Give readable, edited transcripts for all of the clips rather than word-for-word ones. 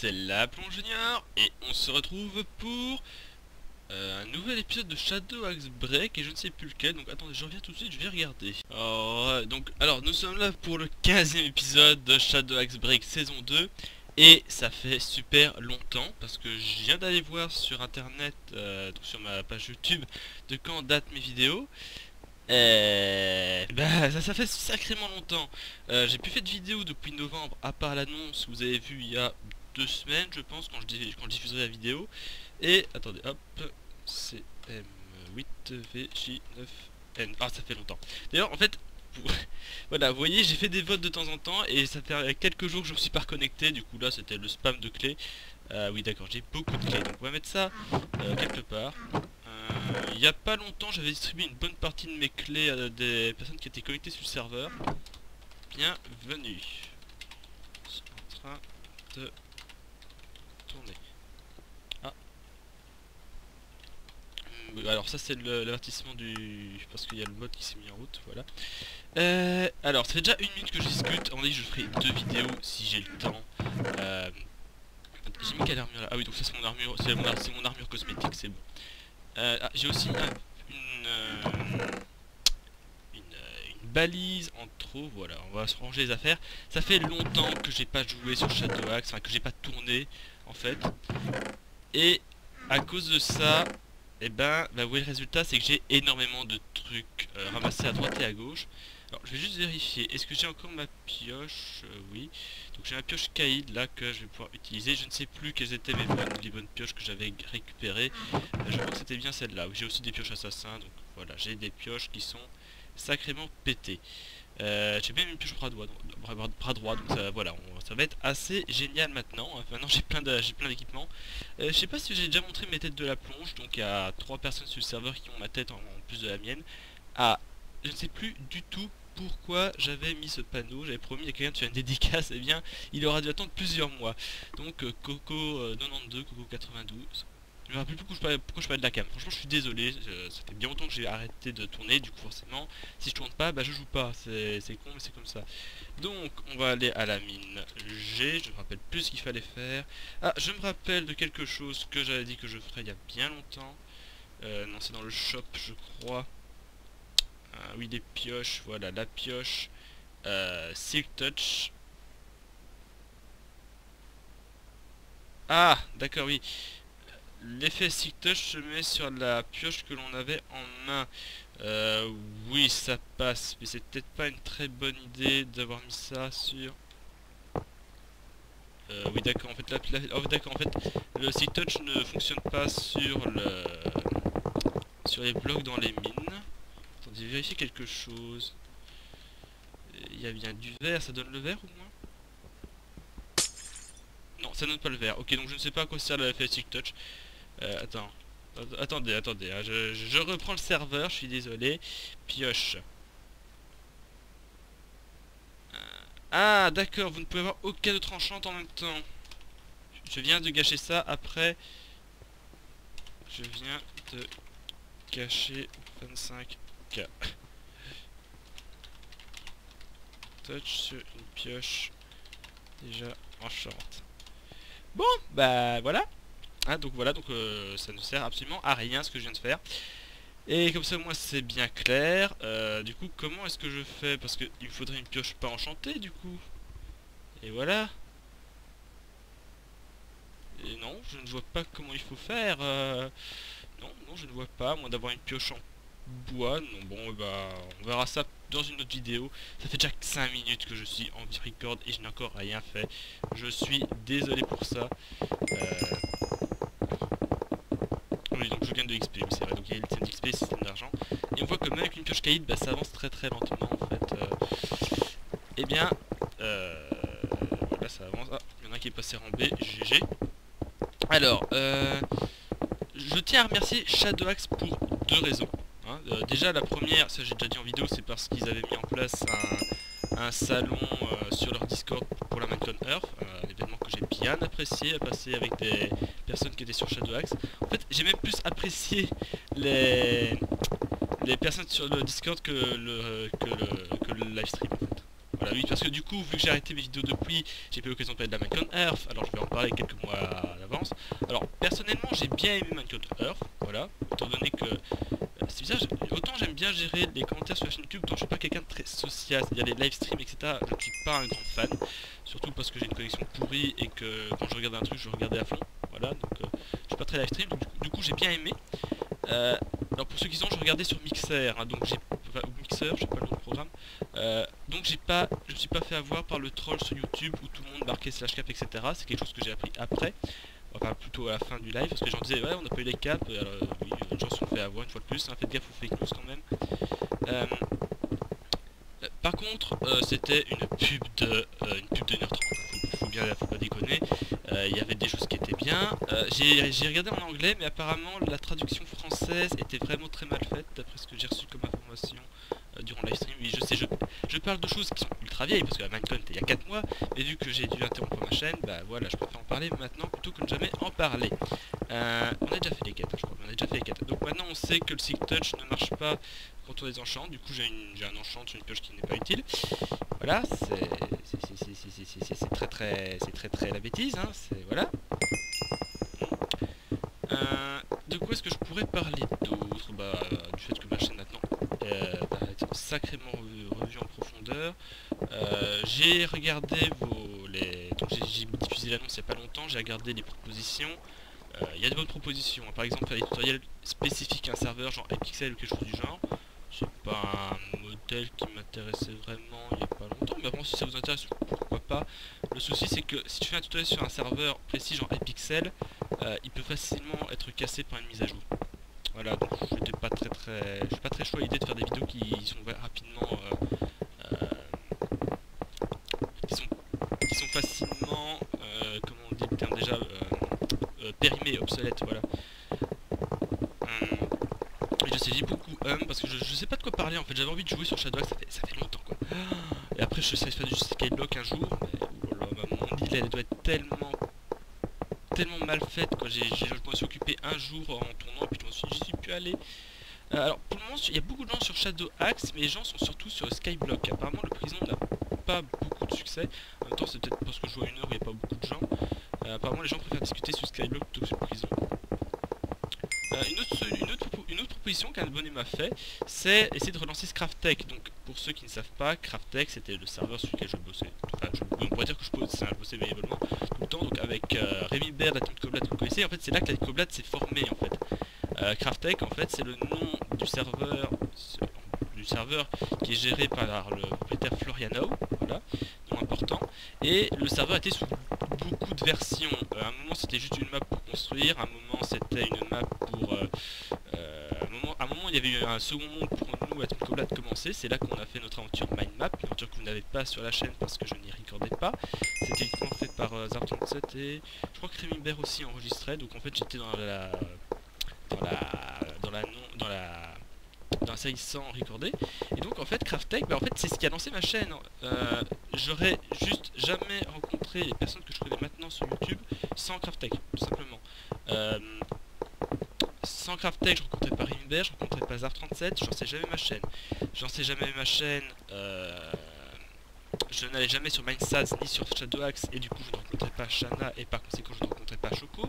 c'est la Plonge Junior et on se retrouve pour un nouvel épisode de Shadow Axe Break et je ne sais plus lequel, donc attendez, je reviens tout de suite, je vais regarder. Alors nous sommes là pour le 15e épisode de Shadow Axe Break saison 2 et ça fait super longtemps parce que je viens d'aller voir sur internet, donc sur ma page YouTube, de quand datent mes vidéos. Ça fait sacrément longtemps. J'ai plus fait de vidéo depuis novembre, à part l'annonce que vous avez vu il y a 2 semaines, je pense, quand je diffuserai la vidéo. Et attendez, hop, CM8VJ9N. Ah, ça fait longtemps. D'ailleurs, en fait, voilà, vous voyez, j'ai fait des votes de temps en temps et ça fait quelques jours que je me suis pas reconnecté. Du coup, là, c'était le spam de clés. Oui, d'accord, j'ai beaucoup de clés. Donc, on va mettre ça quelque part. Il n'y a pas longtemps, j'avais distribué une bonne partie de mes clés à des personnes qui étaient connectées sur le serveur. Bienvenue. En train de tourner. Ah. Alors ça c'est l'avertissement du... parce qu'il y a le mode qui s'est mis en route, voilà. Alors ça fait déjà 1 minute que je discute. On dit que je ferai 2 vidéos si j'ai le temps. J'ai mis quelle armure là? Ah oui, donc ça c'est mon armure, c'est mon armure cosmétique, c'est bon. J'ai aussi une balise en trop, voilà, on va se ranger les affaires. Ça fait longtemps que j'ai pas joué sur Shadow Axe, enfin que j'ai pas tourné en fait. Et à cause de ça, vous voyez le résultat, c'est que j'ai énormément de trucs ramassés à droite et à gauche. Alors je vais juste vérifier, est-ce que j'ai encore ma pioche? Oui. Donc j'ai ma pioche Kaïd là que je vais pouvoir utiliser. Je ne sais plus quelles étaient les bonnes pioches que j'avais récupérées. Je crois que c'était bien celle-là. J'ai aussi des pioches assassins, donc voilà, j'ai des pioches qui sont sacrément pétées. J'ai même une pioche bras droit, donc ça, voilà, ça va être assez génial maintenant. Maintenant j'ai plein d'équipements. Je sais pas si j'ai déjà montré mes têtes de la plonge, donc il y a 3 personnes sur le serveur qui ont ma tête en plus de la mienne. Ah, je ne sais plus du tout pourquoi j'avais mis ce panneau. J'avais promis à quelqu'un de faire une dédicace, et bien il aura dû attendre plusieurs mois. Donc Coco 92, Coco 92. Je me rappelle plus pourquoi je parlais de la cam. Franchement je suis désolé, ça fait bien longtemps que j'ai arrêté de tourner, du coup forcément si je tourne pas, je joue pas, c'est con mais c'est comme ça. Donc on va aller à la mine G, je me rappelle plus ce qu'il fallait faire. Ah, je me rappelle de quelque chose que j'avais dit que je ferais il y a bien longtemps. Non, c'est dans le shop je crois. Oui, des pioches, voilà, la pioche Silk Touch. Ah, d'accord, oui. L'effet Silk Touch se met sur la pioche que l'on avait en main. Oui, ça passe, mais c'est peut-être pas une très bonne idée d'avoir mis ça sur... oui, d'accord, en fait, d'accord, en fait, le Silk Touch ne fonctionne pas sur les blocs dans les mines. Attendez, vérifier quelque chose. Il y a bien du vert, ça donne le vert au moins? Non, ça donne pas le vert. Ok, donc je ne sais pas à quoi sert l'effet Silk Touch. Attendez, hein, je reprends le serveur, je suis désolé. Pioche. Ah, d'accord, vous ne pouvez avoir aucun autre enchant en même temps. Je viens de gâcher ça, après... Je viens de gâcher 25K. Touch sur une pioche. Déjà enchante. Bon, voilà. Donc voilà, donc ça ne sert absolument à rien ce que je viens de faire. Et comme ça, moi, c'est bien clair. Du coup, comment est-ce que je fais? Parce qu'il me faudrait une pioche pas enchantée, du coup. Et voilà. Et non, je ne vois pas comment il faut faire. Non, je ne vois pas. Moi, d'avoir une pioche en bois. Non, bon, on verra ça dans une autre vidéo. Ça fait déjà 5 minutes que je suis en record et je n'ai encore rien fait. Je suis désolé pour ça. Oui, donc je gagne de XP, oui c'est vrai, donc il y a le système d'XP, système d'argent. Et on voit que même avec une pioche caïd, ça avance très lentement en fait. Eh bien, voilà, ça avance. Ah, il y en a un qui est passé en B, GG. Alors, je tiens à remercier Shadow Axe pour 2 raisons. Hein. Déjà, la première, ça j'ai déjà dit en vidéo, c'est parce qu'ils avaient mis en place un salon sur leur Discord pour la Minecon Earth, un événement que j'ai bien apprécié à passer avec des personnes qui étaient sur Shadow Axe. En fait, j'ai même plus apprécié les personnes sur le Discord que le live stream en fait. Voilà, oui, parce que du coup, vu que j'ai arrêté mes vidéos depuis, j'ai pas eu l'occasion de parler de la Minecraft Earth, alors je vais en parler quelques mois à l'avance. Alors, personnellement, j'ai bien aimé Minecraft Earth, voilà, étant donné que c'est bizarre, autant j'aime bien gérer les commentaires sur la chaîne YouTube, autant je suis pas quelqu'un de très social, c'est-à-dire les live streams, etc. Je ne suis pas un grand fan, surtout parce que j'ai une connexion pourrie et que quand je regarde un truc, je regardais à fond. Voilà, donc je suis pas très live stream, donc du coup j'ai bien aimé. Alors pour ceux qui sont, je regardais sur Mixer, hein, donc j'ai ou Mixer, je sais pas le nom du programme. Donc je me suis pas fait avoir par le troll sur YouTube où tout le monde marquait slash cap, etc. C'est quelque chose que j'ai appris après. Enfin plutôt à la fin du live, parce que les gens disaient ouais on n'a pas eu les caps, alors oui, les gens se sont fait avoir une fois de plus, hein, faites gaffe aux fake news quand même. Par contre, c'était une pub de 1h30, faut pas déconner, il y avait des choses qui étaient bien, j'ai regardé en anglais, mais apparemment la traduction française était vraiment très mal faite, d'après ce que j'ai reçu comme information durant le live stream. Oui, je sais, je parle de choses qui sont ultra vieilles, parce que la Minecraft était il y a 4 mois, mais vu que j'ai dû interrompre ma chaîne, bah voilà, je préfère en parler maintenant plutôt que ne jamais en parler. On a déjà fait les quêtes, hein, je crois, on a déjà fait les quêtes. Donc maintenant on sait que le Silk Touch ne marche pas quand on les enchante, du coup j'ai un enchant sur une pioche qui n'est pas utile. Voilà, c'est très la bêtise, hein, c'est voilà. De quoi est-ce que je pourrais parler d'autre? Bah, du fait que ma chaîne maintenant est sacrément revue en profondeur. J'ai regardé donc j'ai diffusé l'annonce il n'y a pas longtemps, j'ai regardé les propositions. Il y a de bonnes propositions, hein. Par exemple faire des tutoriels spécifiques à un serveur, genre Hypixel ou quelque chose du genre. C'est pas un modèle qui m'intéressait vraiment il n'y a pas longtemps, mais bon si ça vous intéresse, pourquoi pas. Le souci c'est que si tu fais un tutoriel sur un serveur précis genre Hypixel, il peut facilement être cassé par une mise à jour. Voilà, donc je suis pas très chaud à l'idée de faire des vidéos qui sont rapidement qui sont facilement comment on dit le terme déjà périmés, obsolètes, voilà. Je sais, j'ai beaucoup parce que je sais pas de quoi parler en fait, j'avais envie de jouer sur Shadow Axe, ça fait longtemps quoi. Et après je sais faire du skyblock un jour, mais oh là, mon île elle doit être tellement mal faite quoi, je me suis occupé un jour en tournant et puis j'y suis plus allé. Alors pour le moment il y a beaucoup de gens sur Shadow Axe, mais les gens sont surtout sur Skyblock. Apparemment le prison n'a pas beaucoup de succès, en même temps c'est peut-être parce que je joue à une heure où il n'y a pas beaucoup de gens. Apparemment les gens préfèrent discuter sur Skyblock plutôt que sur prison. Une autre proposition qu'un abonné m'a fait, c'est essayer de relancer ce Craftech. Donc pour ceux qui ne savent pas, Craftech c'était le serveur sur lequel je bossais. Enfin, on pourrait dire que je bossais bénévolement tout le temps. Donc avec Rémi Baird, la Team Coblad que vous connaissez, en fait c'est là que la Coblad s'est formée en fait. Craftech en fait c'est le nom du serveur qui est géré par le propriétaire Floriano, voilà, nom important. Et le serveur était sous beaucoup de versions. À un moment c'était juste une map pour construire, à un moment c'était une map pour à un moment il y avait eu un second monde pour nous à Team Coblad de commencer. C'est là qu'on a fait notre aventure Mindmap, une aventure que vous n'avez pas sur la chaîne parce que je n'y recordais pas. C'était uniquement fait par Zar37 et je crois que Rémi Baird aussi enregistrait. Donc en fait j'étais dans la série sans recorder. Et donc en fait Craftech, bah, en fait c'est ce qui a lancé ma chaîne. J'aurais juste jamais rencontré les personnes que je connais maintenant sur YouTube sans Craftech, tout simplement. Sans Craftech, je rencontrais pas Rémi Baird, je rencontrais pas Zar37, j'en sais jamais ma chaîne. Je n'allais jamais sur Mindsats ni sur Shadow Axe et du coup je ne rencontrais pas Shana et par conséquent je ne rencontrais pas Choco.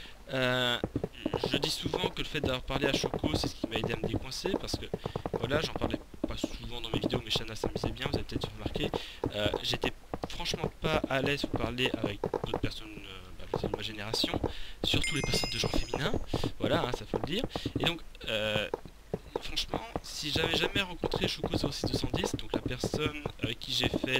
Je dis souvent que le fait d'avoir parlé à Choco c'est ce qui m'a aidé à me décoincer parce que voilà, j'en parlais pas souvent dans mes vidéos mais Shana s'amusait bien, vous avez peut-être remarqué. J'étais franchement pas à l'aise pour parler avec d'autres personnes de ma génération, surtout les personnes de genre féminin, voilà, hein, ça faut le dire. Et donc franchement, si j'avais jamais rencontré Choco 06210, donc la personne avec qui j'ai fait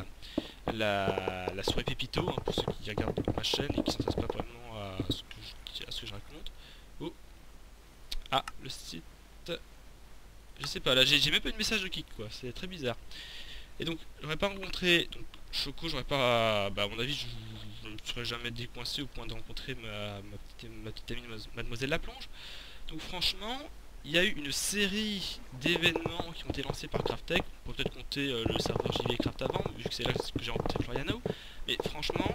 la soirée Pépito, hein, pour ceux qui regardent ma chaîne et qui s'intéressent pas vraiment à ce que je raconte. Oh. Ah, le site... Je sais pas, là j'ai même pas eu de message de kick quoi, c'est très bizarre. Et donc, j'aurais pas rencontré donc, Choco, j'aurais pas... Bah à mon avis, je ne me serais jamais décoincé au point de rencontrer ma petite amie Mademoiselle Laplonge. Donc franchement, il y a eu une série d'événements qui ont été lancés par Craftech. On peut peut-être compter le serveur JV Craft avant, vu que c'est là que j'ai rencontré Floriano. Mais franchement,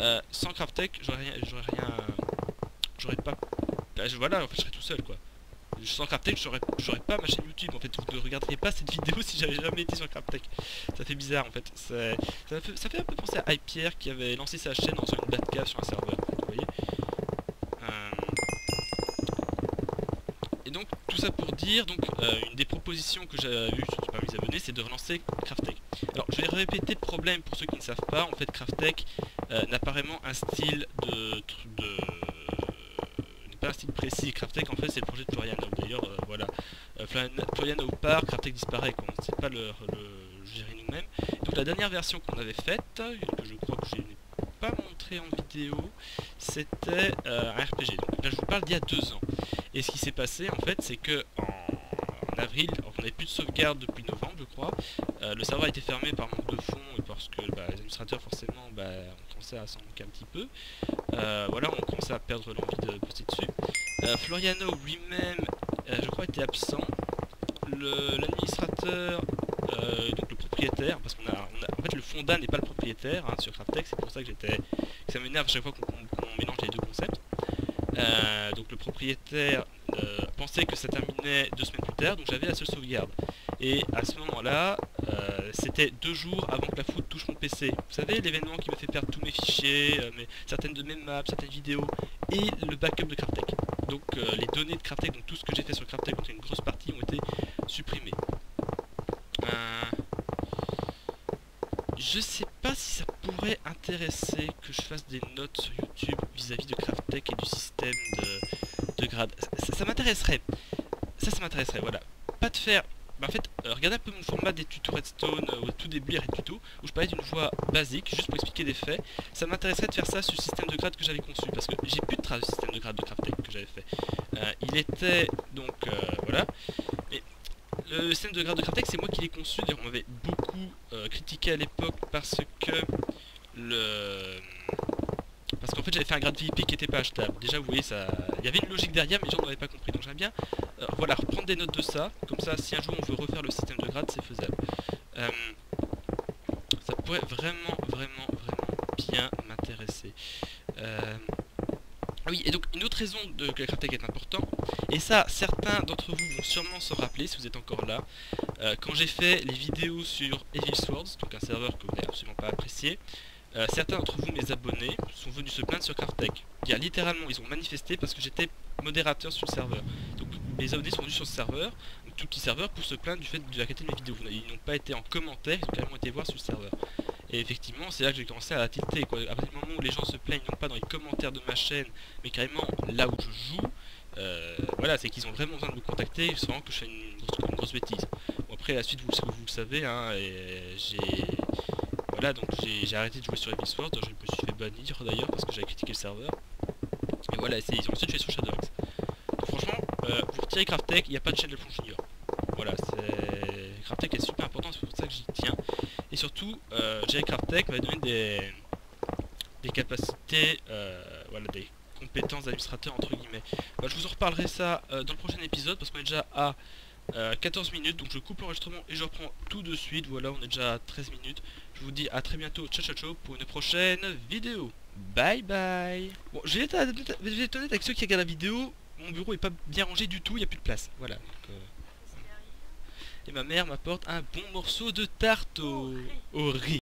sans Craftech, j'aurais pas... Bah, voilà, en fait, je serais tout seul, quoi. Sans Craftech, j'aurais pas ma chaîne YouTube. En fait, vous ne regarderiez pas cette vidéo si j'avais jamais été sur Craftech. Ça fait bizarre en fait. Ça fait un peu penser à Hypierre qui avait lancé sa chaîne en faisant une Batcave sur un serveur. Vous voyez. Et donc tout ça pour dire, donc une des propositions que j'avais vues parmi les abonnés, c'est de relancer Craftech. Alors je vais répéter le problème pour ceux qui ne savent pas. En fait, Craftech n'a pas vraiment un style pas un style précis. Craftech en fait c'est le projet de Floriano. D'ailleurs voilà, Floriano part, Craftech disparaît, on ne sait pas le gérer nous-mêmes. Donc la dernière version qu'on avait faite, que je crois que je n'ai pas montré en vidéo, c'était un RPG. Donc là je vous parle d'il y a 2 ans. Et ce qui s'est passé en fait c'est que en avril, alors on n'avait plus de sauvegarde depuis novembre je crois, le serveur a été fermé par manque de fonds et parce que les administrateurs forcément ont commencé à s'en manquer un petit peu. Voilà, on commençait à perdre l'envie de poster dessus. Floriano lui-même, je crois, était absent. L'administrateur, donc le propriétaire, parce qu'on en fait le fondat n'est pas le propriétaire sur Craftech, c'est pour ça que ça m'énerve à chaque fois qu'on mélange les deux concepts. Donc le propriétaire pensait que ça terminait 2 semaines plus tard, donc j'avais la seule sauvegarde. Et à ce moment-là, c'était 2 jours avant que la foudre touche mon PC. Vous savez, l'événement qui m'a fait perdre tous mes fichiers, certaines de mes maps, certaines vidéos, et le backup de Craftech. Donc les données de Craftech, donc tout ce que j'ai fait sur Craftech, donc une grosse partie, ont été supprimées. Je sais pas si ça pourrait intéresser que je fasse des notes sur YouTube vis-à-vis de Craftech et du système de grade. Ça m'intéresserait. Ça m'intéresserait, voilà. Pas de faire... en fait, regardez un peu mon format des tutos Redstone au tout début, les tutos, où je parlais d'une voix basique, juste pour expliquer des faits. Ça m'intéresserait de faire ça sur le système de grade que j'avais conçu, parce que j'ai plus de traces du système de grade de Craftech que j'avais fait. Il était, donc, voilà. Mais le système de grade de Craftech, c'est moi qui l'ai conçu, d'ailleurs on m'avait beaucoup critiqué à l'époque parce que parce qu'en fait j'avais fait un grade VIP qui était pas achetable. Déjà vous voyez, il y avait une logique derrière mais les gens n'avaient pas compris. Donc j'aimerais bien voilà, reprendre des notes de ça. Comme ça si un jour on veut refaire le système de grade c'est faisable. Ça pourrait vraiment bien m'intéresser. Ah oui, et donc une autre raison que Craftech est important, et ça certains d'entre vous vont sûrement s'en rappeler si vous êtes encore là, quand j'ai fait les vidéos sur Evil Swords, donc un serveur que vous n'avez absolument pas apprécié, certains d'entre vous, mes abonnés, sont venus se plaindre sur Craftech. Littéralement, ils ont manifesté parce que j'étais modérateur sur le serveur. Donc mes abonnés sont venus sur ce serveur, un tout petit serveur, pour se plaindre du fait de la qualité de mes vidéos. Ils n'ont pas été en commentaire, ils ont carrément été voir sur le serveur. Et effectivement, c'est là que j'ai commencé à tilter, quoi. À partir du moment où les gens se plaignent, non pas dans les commentaires de ma chaîne, mais carrément là où je joue, voilà, c'est qu'ils ont vraiment besoin de me contacter, ils savent que je fais une grosse bêtise. Bon, après, la suite, vous le savez, hein, et voilà, donc j'ai arrêté de jouer sur Evil Swords, je me suis fait bannir d'ailleurs parce que j'avais critiqué le serveur. Et voilà, ils ont ensuite joué sur Shadowaxe. Donc franchement, pour retirer Craftech, il n'y a pas de chaîne de plomb junior. Voilà, Craftech est super important, c'est pour ça que j'y tiens. Et surtout, gérer Craftech va donner des capacités, voilà, des compétences d'administrateur entre guillemets. Je vous en reparlerai ça dans le prochain épisode parce qu'on est déjà à 14 minutes, donc je coupe l'enregistrement et je reprends tout de suite. Voilà, on est déjà à 13 minutes. Je vous dis à très bientôt, ciao pour une prochaine vidéo. Bye bye. Bon, je vais être honnête avec ceux qui regardent la vidéo, mon bureau est pas bien rangé du tout, il n'y a plus de place. Voilà. Donc, et ma mère m'apporte un bon morceau de tarte au riz.